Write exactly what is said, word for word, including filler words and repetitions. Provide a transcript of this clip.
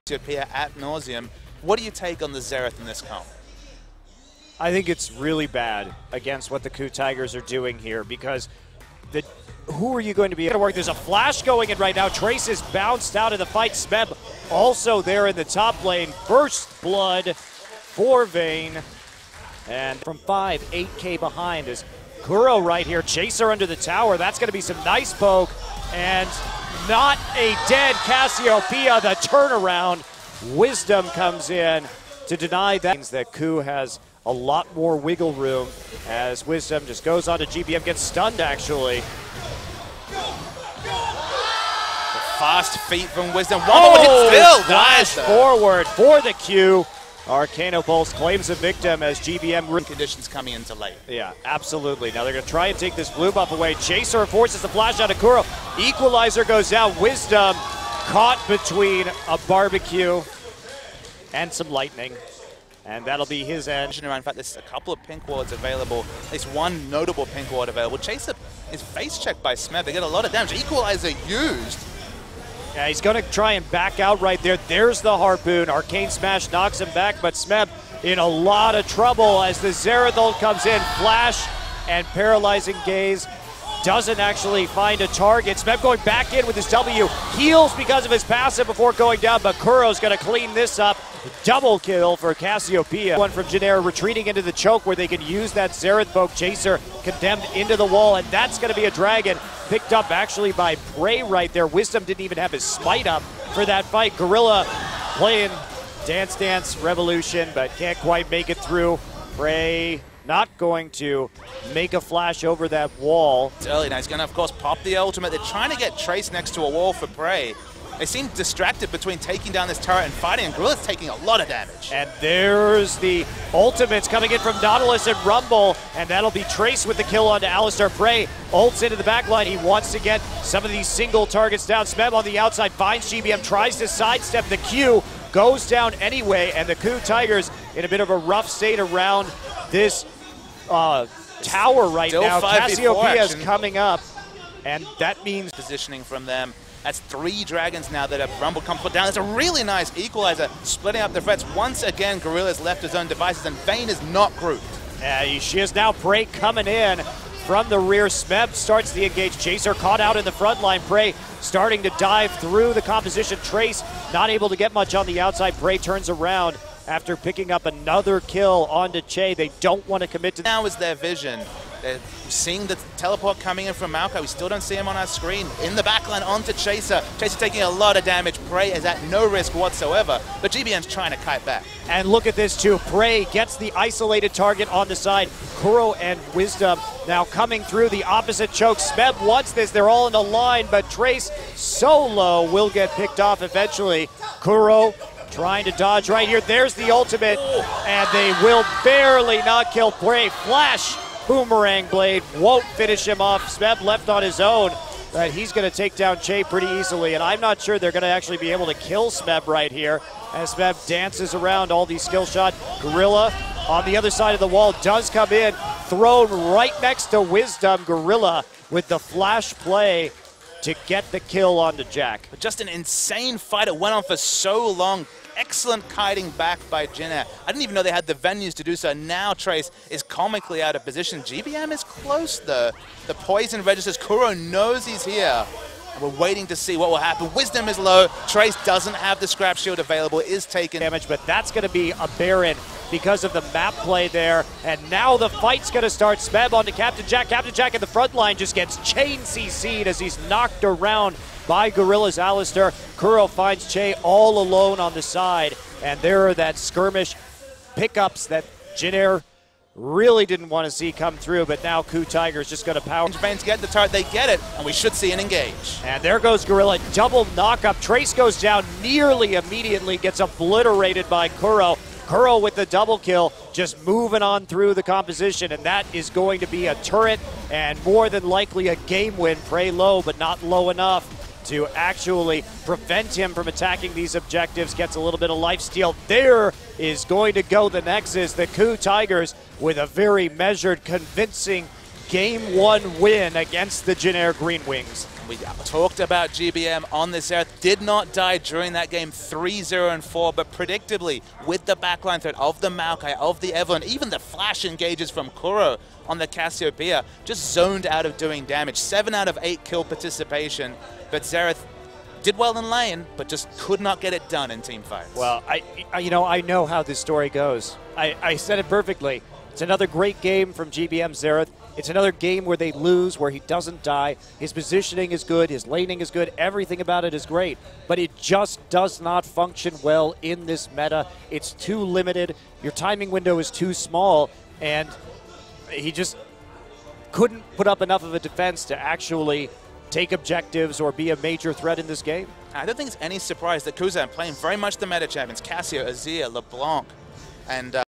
Appear at nauseum. What do you take on the Xerath in this comp? I think it's really bad against what the Ku Tigers are doing here because the who are you going to be able to work? There's a flash going in right now. Trace is bounced out of the fight. Smeb also there in the top lane. First blood for Vayne. And from five, eight K behind is Kuro right here. Chaser under the tower. That's going to be some nice poke. And not a dead Cassiopeia. The turnaround. Wisdom comes in to deny that. Means that Ku has a lot more wiggle room as Wisdom just goes on to G B M. Gets stunned actually. The fast feet from Wisdom. Wombo oh, still dash forward for the Q. Arcano Pulse claims a victim as G B M conditions coming into late. Yeah, absolutely. Now they're going to try and take this blue buff away. Chaser forces the flash out of Kuro. Equalizer goes down. Wisdom caught between a barbecue and some lightning. And that'll be his end. In fact, there's a couple of pink wards available. At least one notable pink ward available. Chaser is face checked by Smeb. They get a lot of damage. Equalizer used. Yeah, he's going to try and back out right there. There's the Harpoon. Arcane Smash knocks him back, but Smeb in a lot of trouble as the Xerath ult comes in. Flash and Paralyzing Gaze doesn't actually find a target. Smeb going back in with his W. Heals because of his passive before going down, but Kuro's going to clean this up. Double kill for Cassiopeia. One from Jennera retreating into the choke where they can use that Xerath poke. Chaser condemned into the wall, and that's going to be a dragon. Picked up actually by Prey right there. Wisdom didn't even have his smite up for that fight. Gorilla playing Dance Dance Revolution, but can't quite make it through. Prey not going to make a flash over that wall. It's early now. He's going to, of course, pop the ultimate. They're trying to get Trace next to a wall for Prey. They seem distracted between taking down this turret and fighting, and Gorilla's taking a lot of damage. And there's the ultimates coming in from Nautilus and Rumble, and that'll be Trace with the kill onto Alistar. Prey ults into the back line. He wants to get some of these single targets down. Smeb on the outside finds G B M, tries to sidestep the Q, goes down anyway, and the Ku Tigers in a bit of a rough state around this uh, tower right Still now. Cassiopeia is action. coming up, and that means positioning from them. That's three dragons now that have Rumble come down. It's a really nice equalizer, splitting up the threats. Once again, Gorilla's left his own devices, and Vayne is not grouped. Uh, she is now Prey coming in from the rear. Smeb starts the engage. Chaser caught out in the front line. Prey starting to dive through the composition. Trace not able to get much on the outside. Prey turns around after picking up another kill onto Che. They don't want to commit to now is their vision. They're seeing the teleport coming in from Maokai. We still don't see him on our screen. In the backline onto Chaser. Chaser taking a lot of damage. Prey is at no risk whatsoever, but G B M's trying to kite back. And look at this too. Prey gets the isolated target on the side. Kuro and Wisdom now coming through the opposite choke. Smeb wants this. They're all in a line, but Trace solo will get picked off eventually. Kuro trying to dodge right here. There's the ultimate, and they will barely not kill Prey. Flash Boomerang Blade won't finish him off. Smeb left on his own, but he's going to take down Che pretty easily, and I'm not sure they're going to actually be able to kill Smeb right here as Smeb dances around all these skill shots. Gorilla on the other side of the wall does come in, thrown right next to Wisdom. Gorilla with the flash play to get the kill onto Jack. But just an insane fight. It went on for so long. Excellent kiting back by Jennera. I didn't even know they had the venues to do so. Now Trace is comically out of position. G B M is close though. The poison registers. Kuro knows he's here. And we're waiting to see what will happen. Wisdom is low. Trace doesn't have the scrap shield available. Is taking damage, but that's going to be a Baron because of the map play there. And now the fight's going to start. Smeb onto Captain Jack. Captain Jack in the front line just gets chain C C'd as he's knocked around by Gorilla's Alistar. Kuro finds Che all alone on the side, and there are that skirmish pickups that Jennera really didn't want to see come through, but now Ku Tigers just going to power. Vayne's get the turret, they get it, and we should see an engage. And there goes Gorilla, double knockup. Trace goes down nearly immediately, gets obliterated by Kuro. Kuro with the double kill, just moving on through the composition, and that is going to be a turret and more than likely a game win. Prey low, but not low enough to actually prevent him from attacking these objectives. Gets a little bit of lifesteal. There is going to go the Nexus. The Ku Tigers with a very measured, convincing game one win against the Jin Air Green Wings. We talked about G B M on this Xerath, did not die during that game, three zero and four, but predictably, with the backline threat of the Maokai, of the Evelynn, even the flash engages from Kuro on the Cassiopeia, just zoned out of doing damage. Seven out of eight kill participation, but Xerath did well in lane, but just could not get it done in team fights. Well, I, I you know, I know how this story goes. I, I said it perfectly. It's another great game from G B M Xerath. It's another game where they lose, where he doesn't die. His positioning is good, his laning is good, everything about it is great. But it just does not function well in this meta. It's too limited, your timing window is too small, and he just couldn't put up enough of a defense to actually take objectives or be a major threat in this game. I don't think it's any surprise that Kuzan playing very much the meta champions, Cassio, Azir, LeBlanc, and uh,